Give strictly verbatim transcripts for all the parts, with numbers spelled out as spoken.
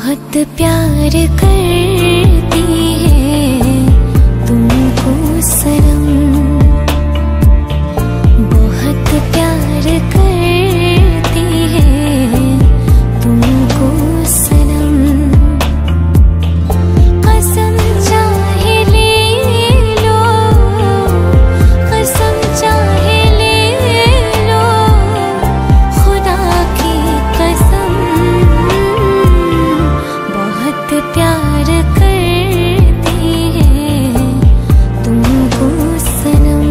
बहुत प्यार करती है तुमको सनम, बहुत प्यार करती है तुमको सनम। कसम चाहे ले लो, कसम चाहे ले लो, खुदा की कसम बहुत प्यार करती है तुमको सनम,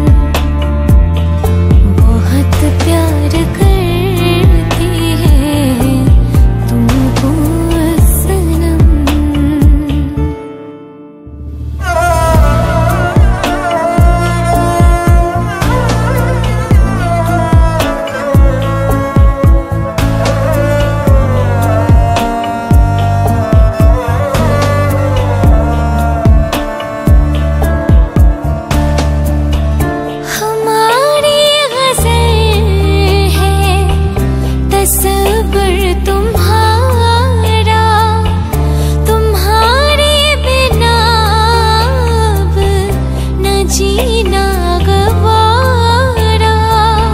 बहुत प्यार करती है तुमको सनम। हमारी गज़ल है तस्वर तुम्हारा, तुम्हारे बिना अब न जीना गवारा।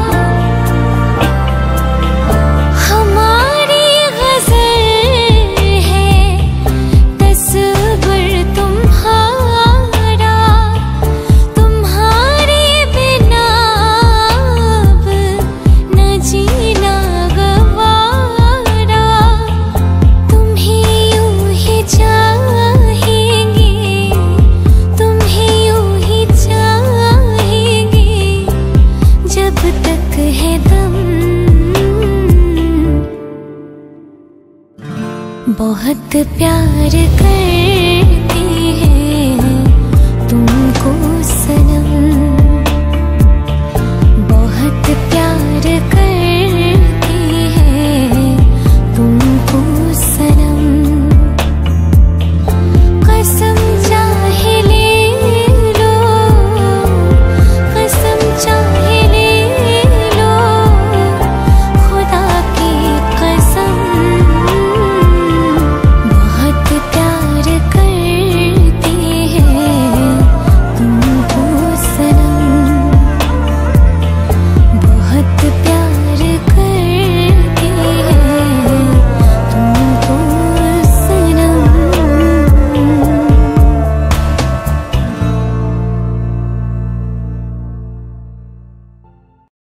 हमारी गज़ल है तस्वर तुम्हारा, तुम्हारे बिना अब न जीना गवारा। तुम्हें यूं ही चाहेंगे, तुम्हें यूं ही चाहेंगे जब तक है दम। बहुत प्यार कर